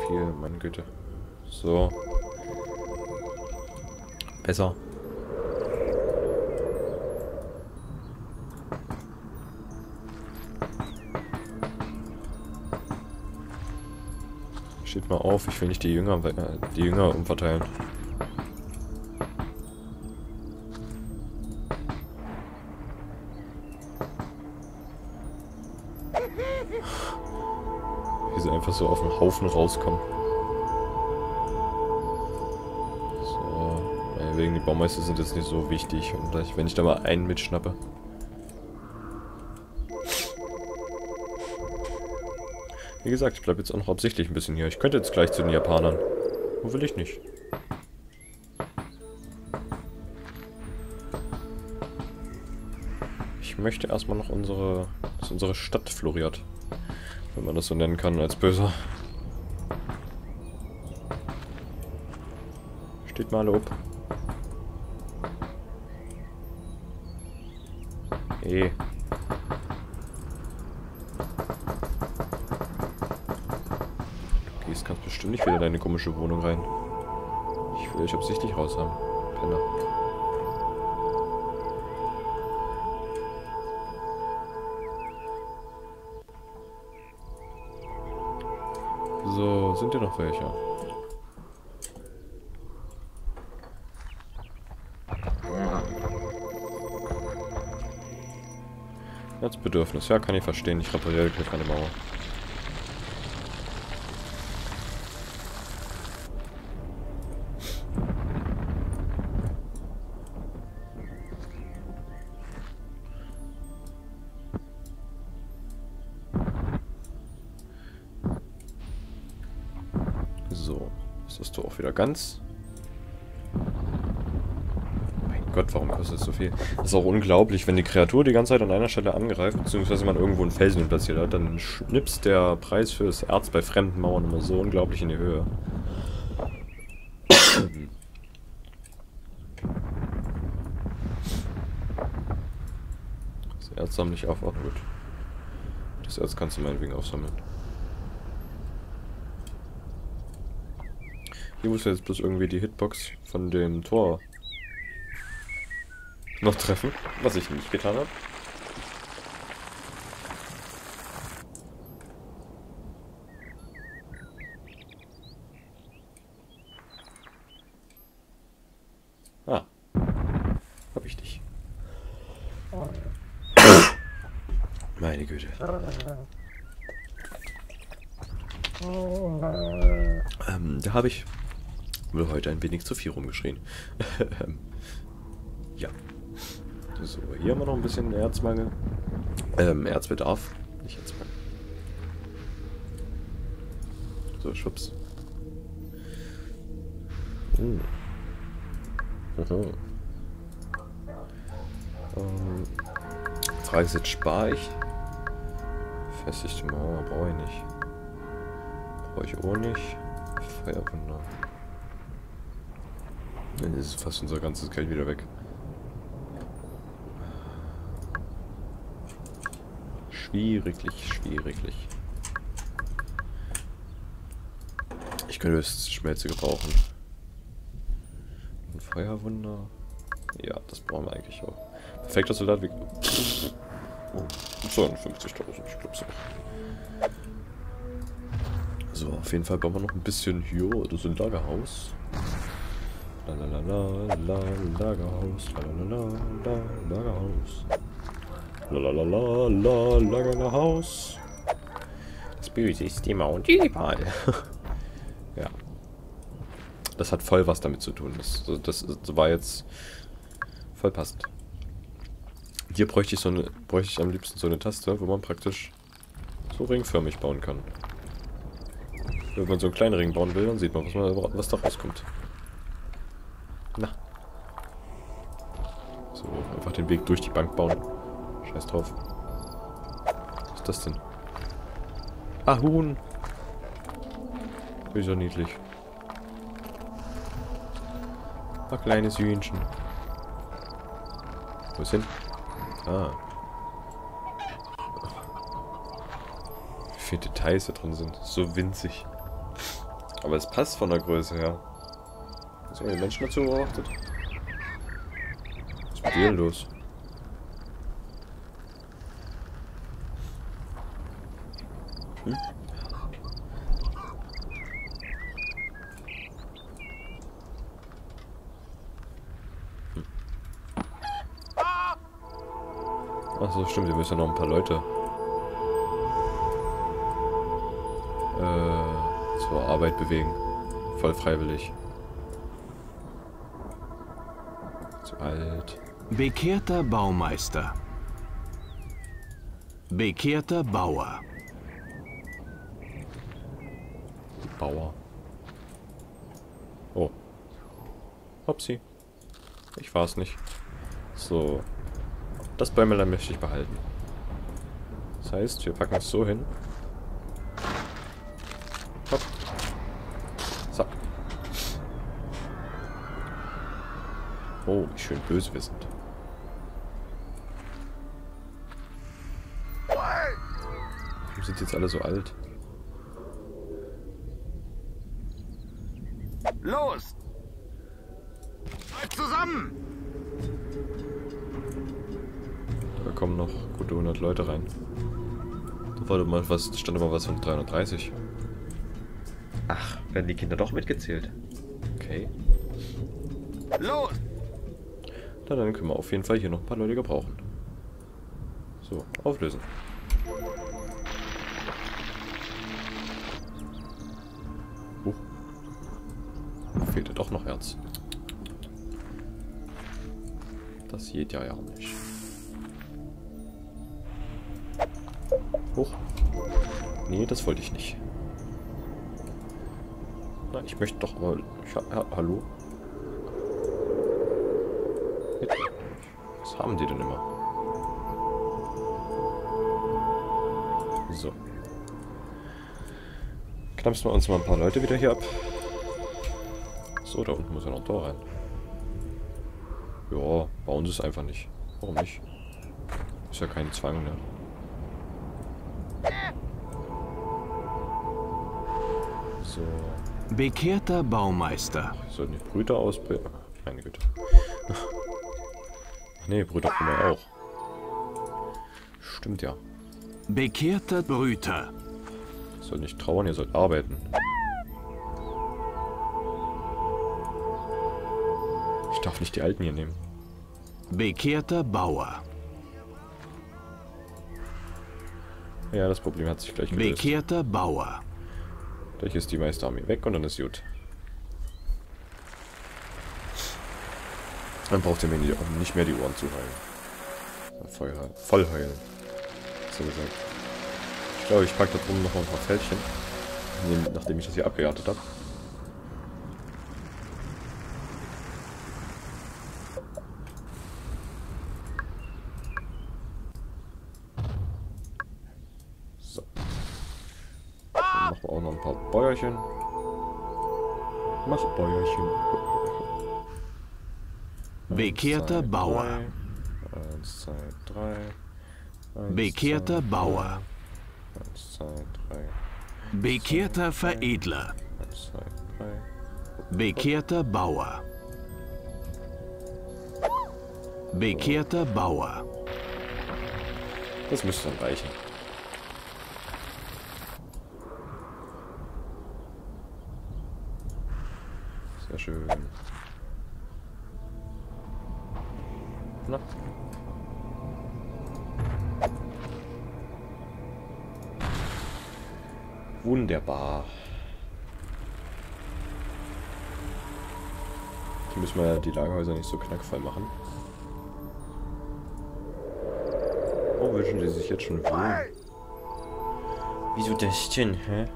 viel, meine Güte. So. Besser. Steht mal auf, ich will nicht die Jünger umverteilen. Wie sie einfach so auf den Haufen rauskommen. So, wegen die Baumeister sind jetzt nicht so wichtig. Und wenn ich da mal einen mitschnappe. Wie gesagt, ich bleibe jetzt auch noch absichtlich ein bisschen hier. Ich könnte jetzt gleich zu den Japanern. Wo will ich nicht? Ich möchte erstmal noch dass unsere Stadt floriert. Wenn man das so nennen kann als Böser. Steht mal alle ob. Du gehst ganz bestimmt nicht wieder in deine komische Wohnung rein. Ich will dich absichtlich raus haben, Penner. So, sind hier noch welche? Als Bedürfnis, ja, kann ich verstehen. Ich repariere gleich eine Mauer. So, ist das Tor auch wieder ganz? Mein Gott, warum kostet es so viel? Das ist auch unglaublich, wenn die Kreatur die ganze Zeit an einer Stelle angreift, beziehungsweise man irgendwo einen Felsen platziert hat, dann schnipst der Preis für das Erz bei fremden Mauern immer so unglaublich in die Höhe. Das Erz sammle ich auf, auch gut. Das Erz kannst du meinetwegen aufsammeln. Hier muss jetzt bloß irgendwie die Hitbox von dem Tor noch treffen, was ich nicht getan habe. Ah, hab ich dich. Meine Güte. Da habe ich wohl heute ein wenig zu viel rumgeschrien. Ja. So, hier haben wir noch ein bisschen Erzmangel. Erzbedarf. Nicht Erzmangel. So, Schubs. Frage ist jetzt, spare ich? Festigte Mauer brauche ich nicht. Brauche ich auch nicht. Feuerwunder. Dann ist fast unser ganzes Geld wieder weg. Schwieriglich. Ich könnte das Schmelze gebrauchen. Ein Feuerwunder. Ja, das brauchen wir eigentlich auch. Perfekter Soldat wie... Oh, 52.000, ich glaube so. So, auf jeden Fall bauen wir noch ein bisschen hier. Das ist ein Lagerhaus. Lagerhaus. Lagerhaus. Das Böse ist die Mount überall. Ja. Das hat voll was damit zu tun. Das war jetzt voll passend. Hier bräuchte ich am liebsten so eine Taste, wo man praktisch so ringförmig bauen kann. Wenn man so einen kleinen Ring bauen will, dann sieht man, was da rauskommt. Na. So, einfach den Weg durch die Bank bauen. Scheiß drauf. Was ist das denn? Ah, Huhn. Ist ja niedlich. Ein kleines Hühnchen. Wo ist hin? Ah. Wie viele Details da drin sind. So winzig. Aber es passt von der Größe her. Hast du die Menschen dazu beobachtet? Was ist mit dir denn los? Hm? Achso, stimmt, wir müssen ja noch ein paar Leute zur Arbeit bewegen. Voll freiwillig. Zu alt. Bekehrter Baumeister. Bekehrter Bauer. Bauer. Oh. Hopsi. Ich war's nicht. So. Das Bäumelein möchte ich behalten. Das heißt, wir packen es so hin. Hopp. Zack. Oh, wie schön böse wir sind. Warum sind jetzt alle so alt? Los! Bleibt zusammen! Da kommen noch gute 100 Leute rein. Da war mal was, stand immer was von 330. Ach, werden die Kinder doch mitgezählt. Okay. Los! Na, dann können wir auf jeden Fall hier noch ein paar Leute gebrauchen. So, auflösen. Fehlte doch noch Herz. Das geht ja nicht. Hoch. Nee, das wollte ich nicht. Na, ich möchte doch mal... hallo? Was haben die denn immer? So. Knapsen wir uns mal ein paar Leute wieder hier ab. So, da unten muss ja noch ein Tor rein. Ja, bauen sie es einfach nicht. Warum nicht? Ist ja kein Zwang, ne? So. Bekehrter Baumeister. Ach, sollten die Brüder ausbilden? Meine Güte. Ach nee, Brüder können wir auch. Stimmt ja. Bekehrter Brüter. Ihr sollt nicht trauern, ihr sollt arbeiten. Ich darf nicht die Alten hier nehmen. Bekehrter Bauer. Ja, das Problem hat sich gleich gelöst. Bekehrter Bauer. Gleich ist die Meisterarmee weg und dann ist gut. Dann braucht ihr mir nicht mehr die Ohren zu heulen. Voll heulen. So gesagt. Ich glaube, ich packe da drum noch mal ein paar Fältchen. Nachdem ich das hier abgeerntet habe. So. Dann machen wir auch noch ein paar Bäuerchen. Mach Bäuerchen. Bekehrter Bauer. 1, 2, 3. Bekehrter Bauer. 1, 2, 3. Bekehrter Veredler. 1, 2, 3. Bekehrter Bauer. Bekehrter Bauer. Das müsste dann reichen. Sehr schön. Na? Wunderbar. Hier müssen wir die Lagerhäuser nicht so knackvoll machen. Oh, wünschen die sich jetzt schon wohl? Wieso das denn, hä?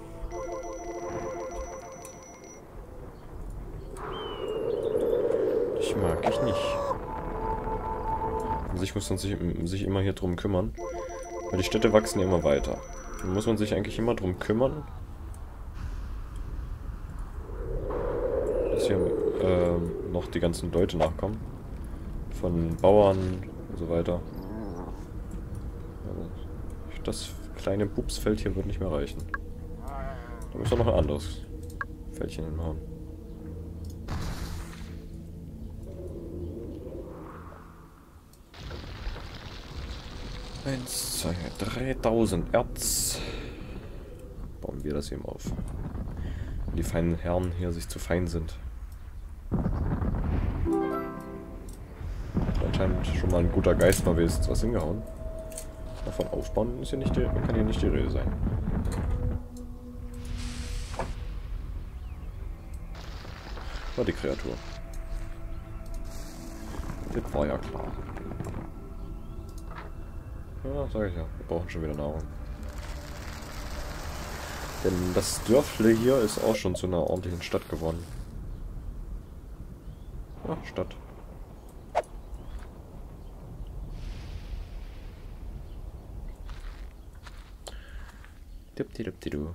Das mag ich nicht. Also ich muss sich immer hier drum kümmern. Weil die Städte wachsen ja immer weiter. Da muss man sich eigentlich immer drum kümmern. Dass hier noch die ganzen Leute nachkommen. Von Bauern und so weiter. Also das kleine Pupsfeld hier wird nicht mehr reichen. Da muss doch noch ein anderes Fältchen hinhauen. Eins, 2, 3000 Erz. Bauen wir das eben auf. Wenn die feinen Herren hier sich zu fein sind. Anscheinend schon mal ein guter Geist mal wenigstens was hingehauen. Davon aufbauen ist ja nicht kann hier nicht die Rede sein. War die Kreatur. Das war ja klar. Ja, sag ich ja. Wir brauchen schon wieder Nahrung. Denn das Dörfle hier ist auch schon zu einer ordentlichen Stadt geworden. Ja, Stadt. Dipti-dipti-du.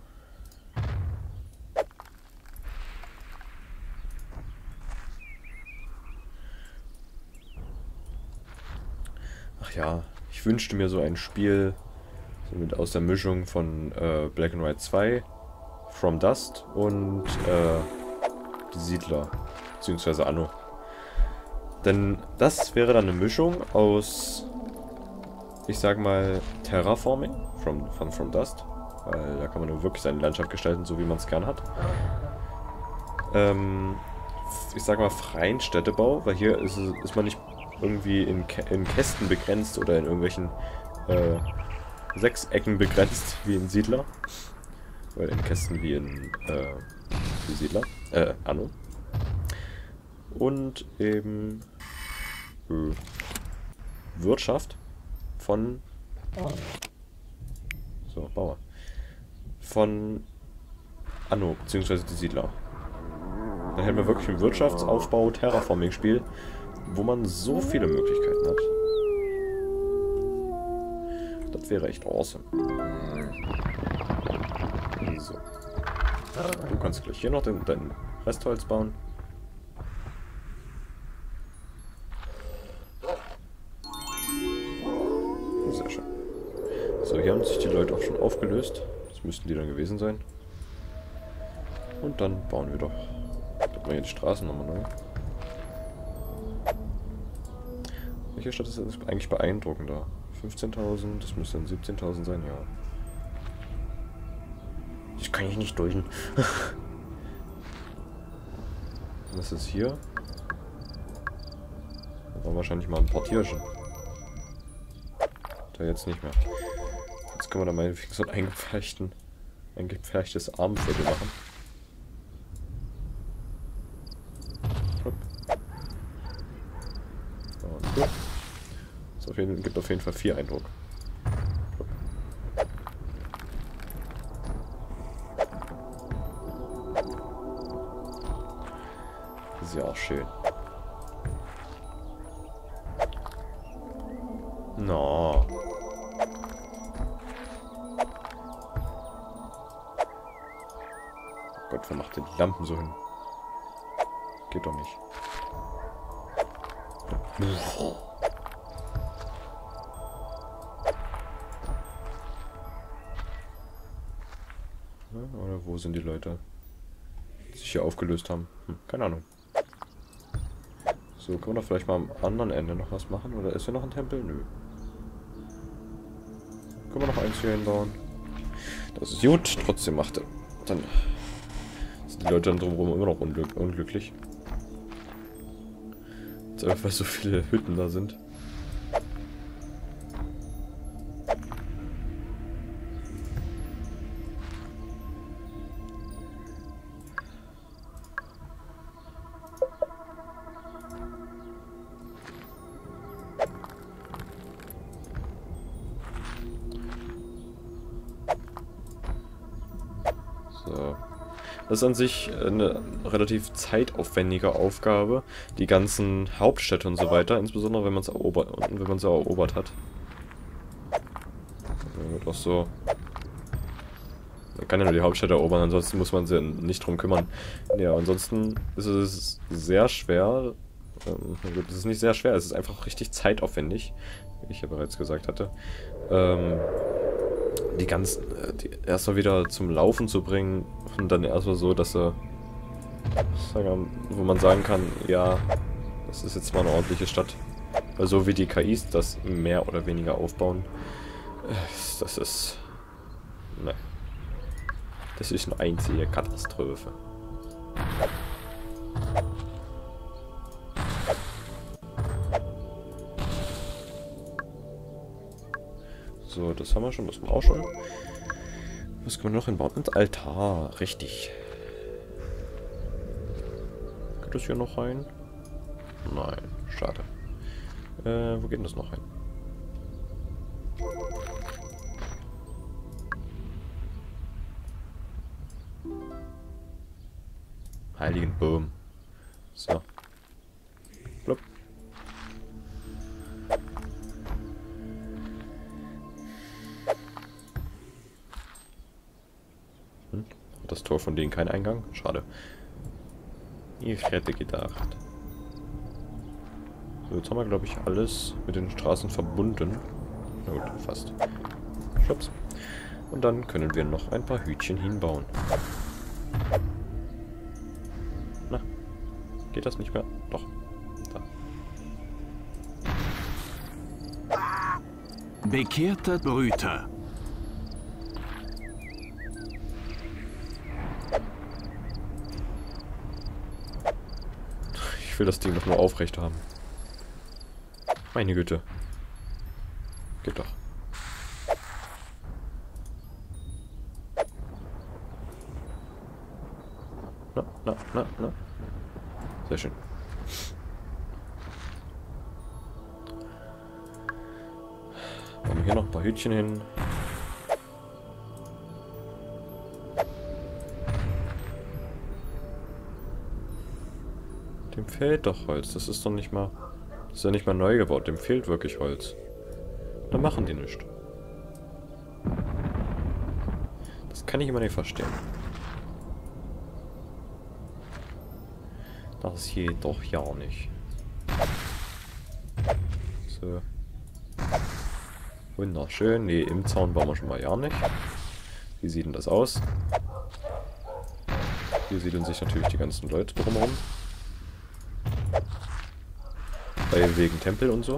Ach ja, ich wünschte mir so ein Spiel so mit aus der Mischung von Black and White 2, From Dust und die Siedler, beziehungsweise Anno. Denn das wäre dann eine Mischung aus, ich sag mal, Terraforming von From Dust, weil da kann man nur wirklich seine Landschaft gestalten, so wie man es gern hat. Ich sag mal freien Städtebau, weil hier ist man nicht irgendwie in Kästen begrenzt oder in irgendwelchen Sechsecken begrenzt, wie in Siedler. Oder in Kästen wie in die Siedler. Anno. Und eben Wirtschaft von Bauer. Von Anno, beziehungsweise die Siedler. Dann hätten wir wirklich ein Wirtschaftsaufbau, Terraforming-Spiel, wo man so viele Möglichkeiten hat. Das wäre echt awesome. So. Du kannst gleich hier noch dein Restholz bauen. Sehr schön. So, hier haben sich die Leute auch schon aufgelöst. Das müssten die dann gewesen sein. Und dann bauen wir doch. Machen wir hier die Straßen nochmal neu. Welche Stadt ist eigentlich beeindruckender? 15.000, das müsste dann 17.000 sein, ja. Das kann ich nicht deuten. Was ist hier? Da war wahrscheinlich mal ein paar Tierchen. Da jetzt nicht mehr. Jetzt können wir da mal so ein eingepferchtes Armviertel machen. Hopp. Und gut. Gibt auf jeden Fall 4 Eindruck. Das ist ja auch schön. No. Gott, wer macht denn die Lampen so hin? Geht doch nicht. Oder wo sind die Leute, die sich hier aufgelöst haben? Keine Ahnung. So, können wir doch vielleicht mal am anderen Ende noch was machen? Oder ist hier noch ein Tempel? Nö. Können wir noch eins hier hinbauen? Das ist gut. Trotzdem macht dann sind die Leute dann drumherum immer noch unglücklich. Jetzt einfach, weil so viele Hütten da sind. So. Das ist an sich eine relativ zeitaufwendige Aufgabe, die ganzen Hauptstädte und so weiter, insbesondere wenn man es erobert hat. Man wird auch so. Man kann ja nur die Hauptstädte erobern, ansonsten muss man sich nicht drum kümmern. Ja, ansonsten ist es sehr schwer. Es ist nicht sehr schwer, es ist einfach richtig zeitaufwendig, wie ich ja bereits gesagt hatte. Die erstmal wieder zum Laufen zu bringen und dann erstmal so, dass sie wo man sagen kann, ja, das ist jetzt mal eine ordentliche Stadt. Weil so wie die KIs das mehr oder weniger aufbauen, das ist... Ne. Das ist eine einzige Katastrophe. So, das haben wir schon, das haben wir auch schon. Was können wir noch hinbauen? Ins Altar, richtig. Geht das hier noch rein? Nein, schade. Wo geht denn das noch rein? Heiligen Boom. So. Blub. Das Tor von denen kein Eingang? Schade. Ich hätte gedacht. So, jetzt haben wir, glaube ich, alles mit den Straßen verbunden. Na gut, fast. Schubs. Und dann können wir noch ein paar Hütchen hinbauen. Na, geht das nicht mehr? Doch. Da. Bekehrter Brüter. Ich will das Ding doch nur aufrecht haben. Meine Güte. Geht doch. Na. Sehr schön. Machen wir hier noch ein paar Hütchen hin. Dem fehlt doch Holz. Das ist doch nicht mal... Das ist ja nicht mal neu gebaut. Dem fehlt wirklich Holz. Dann machen die nichts. Das kann ich immer nicht verstehen. Das geht doch ja nicht. So. Wunderschön. Nee, im Zaun bauen wir schon mal ja nicht. Wie sieht denn das aus? Hier siedeln sich natürlich die ganzen Leute drumherum. Bei wegen Tempel und so.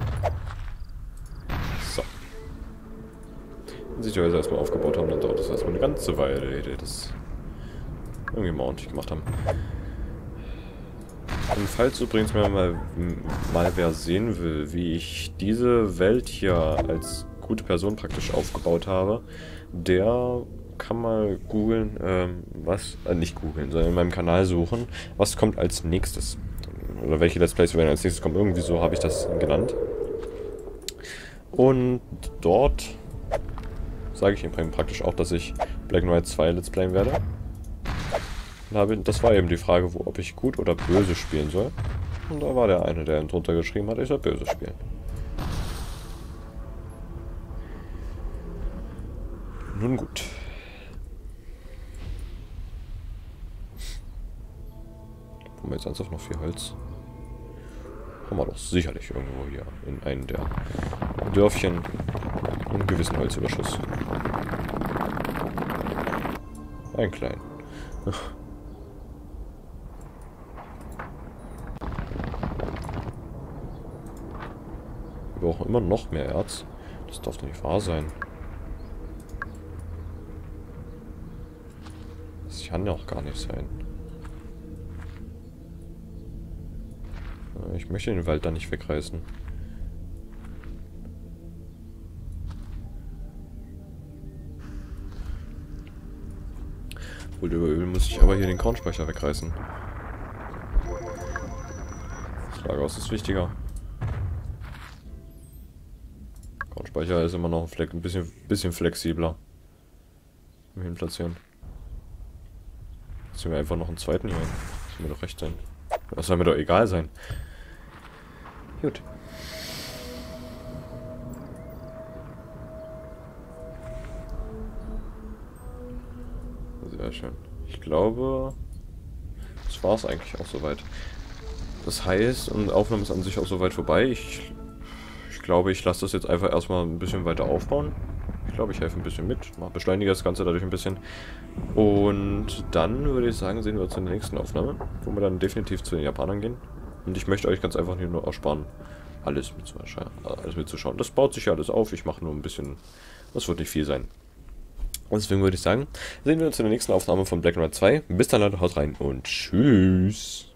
So. Wenn sich die Häuser erstmal aufgebaut haben, dann dauert das erstmal eine ganze Weile, die das irgendwie mal ordentlich gemacht haben. Und falls übrigens mal wer sehen will, wie ich diese Welt hier als gute Person praktisch aufgebaut habe, der kann mal googeln, nicht googeln, sondern in meinem Kanal suchen, was kommt als nächstes. Oder welche Let's Plays werden als nächstes kommen. Irgendwie so habe ich das genannt. Und dort sage ich ihm praktisch auch, dass ich Black Knight 2 Let's Playen werde. Das war eben die Frage, ob ich gut oder böse spielen soll. Und da war der eine, der drunter geschrieben hat, ich soll böse spielen. Nun gut. Haben wir jetzt ernsthaft noch viel Holz? Haben wir doch sicherlich irgendwo hier in einem der Dörfchen einen gewissen Holzüberschuss. Ein kleinen. Wir brauchen immer noch mehr Erz. Das darf doch nicht wahr sein. Das kann ja auch gar nicht sein. Ich möchte den Wald da nicht wegreißen. Wohl über Öl muss ich aber hier den Kornspeicher wegreißen. Das Lagerhaus ist wichtiger. Kornspeicher ist immer noch ein bisschen flexibler. Hin platzieren. Jetzt wir einfach noch einen zweiten hier. Das soll mir doch recht sein. Das soll mir doch egal sein. Gut. Sehr schön. Ich glaube, das war es eigentlich auch soweit. Das heißt, und Aufnahme ist an sich auch soweit vorbei. Ich glaube, ich lasse das jetzt einfach erstmal ein bisschen weiter aufbauen. glaube, ich helfe ein bisschen mit. Beschleunige das Ganze dadurch ein bisschen. Und dann würde ich sagen, sehen wir uns in der nächsten Aufnahme, wo wir dann definitiv zu den Japanern gehen. Und ich möchte euch ganz einfach nur ersparen, alles mitzuschauen. Das baut sich ja alles auf. Ich mache nur ein bisschen. Das wird nicht viel sein. Und deswegen würde ich sagen, sehen wir uns in der nächsten Aufnahme von Black Knight 2. Bis dann, Leute, haut rein und tschüss.